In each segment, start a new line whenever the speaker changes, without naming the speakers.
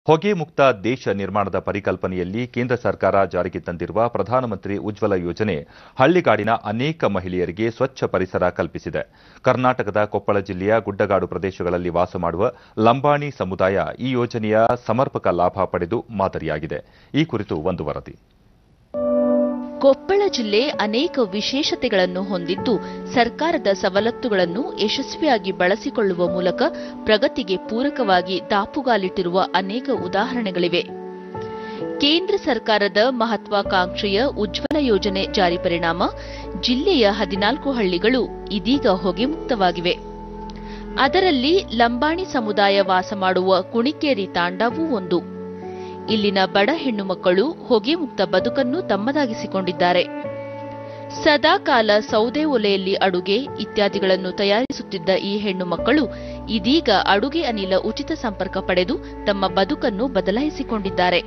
ಹೊಗೆ ಮುಕ್ತ ದೇಶ ನಿರ್ಮಾಣದ ಪರಿಕಲ್ಪನೆಯಲ್ಲಿ ಕೇಂದ್ರ ಸರ್ಕಾರ ಜಾರಿಗೆ ತಂದಿರುವ ಪ್ರಧಾನಮಂತ್ರಿ ಉಜ್ವಲ ಯೋಜನೆ ಹಳ್ಳಿಗಾಡಿನ ಅನೇಕ ಮಹಿಳೆಯರಿಗೆ ಸ್ವಚ್ಛ ಪರಿಸರ ಕಲ್ಪಿಸಿದೆ. ಕರ್ನಾಟಕದ ಕೊಪ್ಪಳ ಜಿಲ್ಲೆಯ ಗುಡ್ಡಗಾಡು ಪ್ರದೇಶಗಳಲ್ಲಿ ವಾಸ ಮಾಡುವ ಲಂಬಾಣಿ ಸಮುದಾಯ ಈ ಯೋಜನೆಯ ಸಮರ್ಪಕ ಲಾಭ ಪಡೆದು ಮಾದರಿಯಾಗಿದೆ. ಈ ಕುರಿತು ಒಂದು ವರದಿ.
ಕೊಪ್ಪಳ ಜಿಲ್ಲೆ ಅನೇಕ ವಿಶೇಷತೆಗಳನ್ನು ಹೊಂದಿದ್ದು, ಸರ್ಕಾರದ ಸವಲತ್ತುಗಳನ್ನು ಯಶಸ್ವಿಯಾಗಿ ಬಳಸಿಕೊಳ್ಳುವ ಮೂಲಕ ಪ್ರಗತಿಗೆ ಪೂರಕವಾಗಿ ದಾಪುಗಾಲಿಟ್ಟಿರುವ ಅನೇಕ ಉದಾಹರಣೆಗಳಿವೆ. ಕೇಂದ್ರ ಸರ್ಕಾರದ ಮಹತ್ವಾಕಾಂಕ್ಷೆಯ ಉಜ್ವಲ ಯೋಜನೆ ಜಾರಿ ಪರಿಣಾಮ ಜಿಲ್ಲೆಯ 14 ಹಳ್ಳಿಗಳು ಇದೀಗ ಹೊಗೆ ಮುಕ್ತವಾಗಿವೆ. ಅದರಲ್ಲಿ ಲಂಬಾಣಿ ಸಮುದಾಯ ವಾಸ ಮಾಡುವ ಕುಣಿಕೇರಿ ತಾಂಡವೂ ಒಂದು. ಇಲ್ಲಿನ ಬಡ ಹೆಣ್ಣು ಮಕ್ಕಳು ಹೊಗೆ ಮುಕ್ತ ಬದುಕನ್ನು ತಮ್ಮದಾಗಿಸಿಕೊಂಡಿದ್ದಾರೆ. ಸದಾಕಾಲ ಸೌದೆ ಒಲೆಯಲ್ಲಿ ಅಡುಗೆ ಇತ್ಯಾದಿಗಳನ್ನು ತಯಾರಿಸುತ್ತಿದ್ದ ಈ ಹೆಣ್ಣು ಮಕ್ಕಳು ಇದೀಗ ಅಡುಗೆ ಅನಿಲ ಉಚಿತ ಸಂಪರ್ಕ ಪಡೆದು ತಮ್ಮ ಬದುಕನ್ನು ಬದಲಾಯಿಸಿಕೊಂಡಿದ್ದಾರೆ.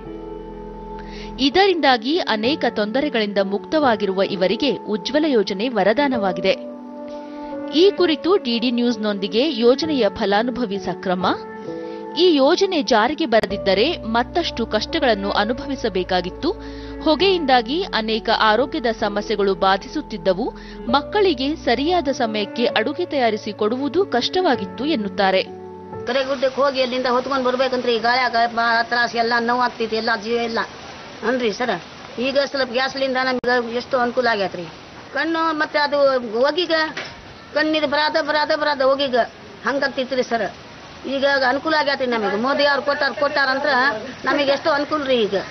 ಇದರಿಂದಾಗಿ ಅನೇಕ ತೊಂದರೆಗಳಿಂದ ಮುಕ್ತವಾಗಿರುವ ಇವರಿಗೆ ಉಜ್ವಲ ಯೋಜನೆ ವರದಾನವಾಗಿದೆ. ಈ ಕುರಿತು ಡಿಡಿ ನ್ಯೂಸ್ನೊಂದಿಗೆ ಯೋಜನೆಯ ಫಲಾನುಭವಿ ಸಕ್ರಮ, ಈ ಯೋಜನೆ ಜಾರಿಗೆ ಬರದಿದ್ದರೆ ಮತ್ತಷ್ಟು ಕಷ್ಟಗಳನ್ನು ಅನುಭವಿಸಬೇಕಾಗಿತ್ತು. ಹೊಗೆಯಿಂದಾಗಿ ಅನೇಕ ಆರೋಗ್ಯದ ಸಮಸ್ಯೆಗಳು ಬಾಧಿಸುತ್ತಿದ್ದವು. ಮಕ್ಕಳಿಗೆ ಸರಿಯಾದ ಸಮಯಕ್ಕೆ ಅಡುಗೆ ತಯಾರಿಸಿ ಕೊಡುವುದು ಕಷ್ಟವಾಗಿತ್ತು ಎನ್ನುತ್ತಾರೆ.
ಕರೆಗುಡ್ಡಕ್ಕೆ ಹೋಗಿ ಅಲ್ಲಿಂದ ಹೊತ್ಕೊಂಡು ಬರ್ಬೇಕಂದ್ರೆ ಈ ಗಾಳಿ ತ್ರಾಸ ಎಲ್ಲ ನೋವಾಗ್ತೈತಿ, ಎಲ್ಲ ಜೀವ ಇಲ್ಲ ಅನ್ರಿ ಸರ್. ಈಗ ಸ್ವಲ್ಪ ಗ್ಯಾಸ್ಲಿಂದ ನಮ್ಗೆ ಎಷ್ಟು ಅನುಕೂಲ ಆಗೈತ್ರಿ. ಕಣ್ಣು ಮತ್ತೆ ಅದು ಹೋಗಿಗ ಕಣ್ಣಿದು ಬರಾದ ಹೋಗಿಗ ಹಂಗಾಗ್ತೈತ್ರಿ ಸರ್. ಈಗ ಅನುಕೂಲ ಆಗೈತ್ರಿ ನಮಗೆ. ಮೋದಿ ಅವ್ರು ಕೊಟ್ಟಾರಂದ್ರ ನಮಗೆ ಎಷ್ಟು ಅನುಕೂಲ ರೀ ಈಗ.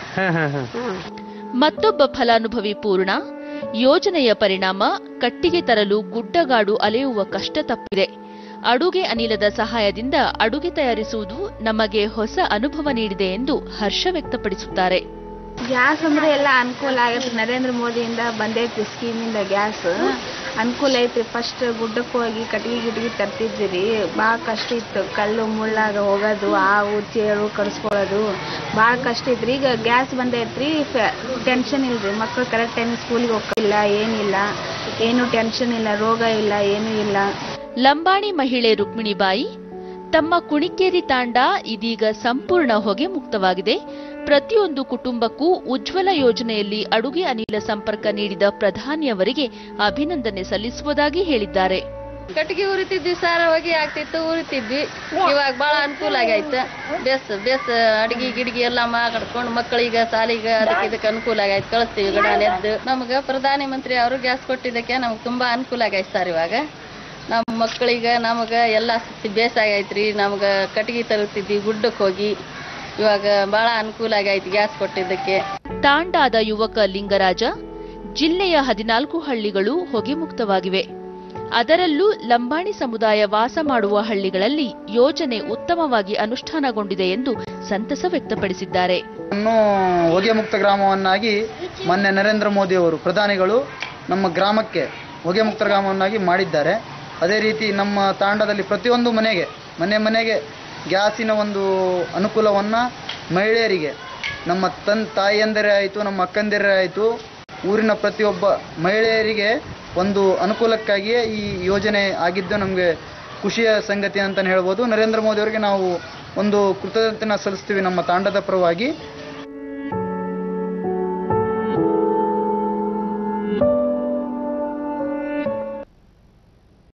ಮತ್ತೊಬ್ಬ ಫಲಾನುಭವಿ ಪೂರ್ಣ, ಯೋಜನೆಯ ಪರಿಣಾಮ ಕಟ್ಟಿಗೆ ತರಲು ಗುಡ್ಡಗಾಡು ಅಲೆಯುವ ಕಷ್ಟ ತಪ್ಪಿದೆ. ಅಡುಗೆ ಅನಿಲದ ಸಹಾಯದಿಂದ ಅಡುಗೆ ತಯಾರಿಸುವುದು ನಮಗೆ ಹೊಸ ಅನುಭವ ನೀಡಿದೆ ಎಂದು ಹರ್ಷ ವ್ಯಕ್ತಪಡಿಸುತ್ತಾರೆ.
ಗ್ಯಾಸ್ ಅಂದ್ರೆ ಎಲ್ಲ ಅನುಕೂಲ ಆಗೈತ್ರಿ. ನರೇಂದ್ರ ಮೋದಿಯಿಂದ ಬಂದೈತಿ ಸ್ಕೀಮಿಂದ ಗ್ಯಾಸ್ ಅನುಕೂಲ ಐತ್ರಿ. ಫಸ್ಟ್ ಗುಡ್ಡಕ್ಕೆ ಹೋಗಿ ಕಟ್ಟಿಗೆ ತರ್ತಿದ್ರಿ, ಭಾಳ ಕಷ್ಟ ಇತ್ತು. ಕಲ್ಲು ಮುಳ್ಳಾಗ ಹೋಗೋದು, ಹಾವು ಚೇಳು ಕಡಿಸ್ಕೊಳ್ಳೋದು ಭಾಳ ಕಷ್ಟ ಇದ್ರಿ. ಈಗ ಗ್ಯಾಸ್ ಬಂದೈತ್ರಿ, ಟೆನ್ಷನ್ ಇಲ್ರಿ. ಮಕ್ಕಳು ಕರೆಕ್ಟ್ ಟೈಮ್ ಸ್ಕೂಲಿಗೆ ಹೋಗಿಲ್ಲ, ಏನಿಲ್ಲ, ಏನು ಟೆನ್ಷನ್ ಇಲ್ಲ, ರೋಗ ಇಲ್ಲ, ಏನೂ ಇಲ್ಲ.
ಲಂಬಾಣಿ ಮಹಿಳೆ ರುಕ್ಮಿಣಿಬಾಯಿ, ತಮ್ಮ ಕುಣಿಕೇರಿ ತಾಂಡ ಇದೀಗ ಸಂಪೂರ್ಣ ಹೊಗೆ ಮುಕ್ತವಾಗಿದೆ. ಪ್ರತಿಯೊಂದು ಕುಟುಂಬಕ್ಕೂ ಉಜ್ವಲ ಯೋಜನೆಯಲ್ಲಿ ಅಡುಗೆ ಅನಿಲ ಸಂಪರ್ಕ ನೀಡಿದ ಪ್ರಧಾನಿಯವರಿಗೆ ಅಭಿನಂದನೆ ಸಲ್ಲಿಸುವುದಾಗಿ ಹೇಳಿದ್ದಾರೆ.
ಕಟ್ಟಿಗೆ ಉರಿತಿದ್ವಿ ಸರ್, ಹೊಗೆ ಆಗ್ತಿತ್ತು, ಉರಿತಿದ್ವಿ. ಇವಾಗ ಬಹಳ ಅನುಕೂಲ ಆಗೈತೆ. ಬೇಸ್ ಅಡಿಗೆ ಗಿಡಿಗೆ ಎಲ್ಲ ಮಾಡ್ಕೊಂಡು ಮಕ್ಕಳಿಗೆ ಸಾಲಿಗೆ ಇದಕ್ಕೆ ಅನುಕೂಲ ಆಗೈತೆ. ಕಳಿಸ್ತೀವಿ ಗಡಾನೆದ್ದು. ನಮ್ಗೆ ಪ್ರಧಾನಿ ಮಂತ್ರಿ ಅವರು ಗ್ಯಾಸ್ ಕೊಟ್ಟಿದ್ದಕ್ಕೆ ನಮ್ಗೆ ತುಂಬಾ ಅನುಕೂಲ ಆಗೈತೆ ಸರ್. ಇವಾಗ ನಮ್ಮ ಮಕ್ಕಳಿಗೆ ನಮಗೆ ಎಲ್ಲ ಬೇಸಾಗೈತ್ರಿ. ನಮ್ಗೆ ಕಟ್ಟಿಗೆ ತರುತ್ತಿದ್ವಿ ಗುಡ್ಡಕ್ಕೆ ಹೋಗಿ. ಇವಾಗ ಬಹಳ ಅನುಕೂಲ ಆಗೈತಿ ಗ್ಯಾಸ್ ಕೊಟ್ಟಿದ್ದಕ್ಕೆ.
ತಾಂಡಾದ ಯುವಕ ಲಿಂಗರಾಜ, ಜಿಲ್ಲೆಯ 14 ಹಳ್ಳಿಗಳು ಹೊಗೆ ಮುಕ್ತವಾಗಿವೆ. ಅದರಲ್ಲೂ ಲಂಬಾಣಿ ಸಮುದಾಯ ವಾಸ ಮಾಡುವ ಹಳ್ಳಿಗಳಲ್ಲಿ ಯೋಜನೆ ಉತ್ತಮವಾಗಿ ಅನುಷ್ಠಾನಗೊಂಡಿದೆ ಎಂದು ಸಂತಸ ವ್ಯಕ್ತಪಡಿಸಿದ್ದಾರೆ.
ಹೊಗೆ ಮುಕ್ತ ಗ್ರಾಮವನ್ನಾಗಿ ಮೊನ್ನೆ ನರೇಂದ್ರ ಮೋದಿ ಅವರು ಪ್ರಧಾನಿಗಳು ನಮ್ಮ ಗ್ರಾಮಕ್ಕೆ ಹೊಗೆ ಮುಕ್ತ ಗ್ರಾಮವನ್ನಾಗಿ ಮಾಡಿದ್ದಾರೆ. ಅದೇ ರೀತಿ ನಮ್ಮ ತಾಂಡದಲ್ಲಿ ಪ್ರತಿಯೊಂದು ಮನೆಗೆ ಗ್ಯಾಸಿನ ಒಂದು ಅನುಕೂಲವನ್ನು ಮಹಿಳೆಯರಿಗೆ, ನಮ್ಮ ತಾಯಿಯಂದರೆ ಆಯಿತು, ನಮ್ಮ ಅಕ್ಕಂದಿರೇ ಆಯಿತು, ಊರಿನ ಪ್ರತಿಯೊಬ್ಬ ಮಹಿಳೆಯರಿಗೆ ಒಂದು ಅನುಕೂಲಕ್ಕಾಗಿಯೇ ಈ ಯೋಜನೆ ಆಗಿದ್ದು ನಮಗೆ ಖುಷಿಯ ಸಂಗತಿ ಅಂತಲೇ ಹೇಳ್ಬೋದು. ನರೇಂದ್ರ ಮೋದಿ ಅವರಿಗೆ ನಾವು ಒಂದು ಕೃತಜ್ಞತೆಯನ್ನು ಸಲ್ಲಿಸ್ತೀವಿ ನಮ್ಮ ತಾಂಡದ ಪರವಾಗಿ.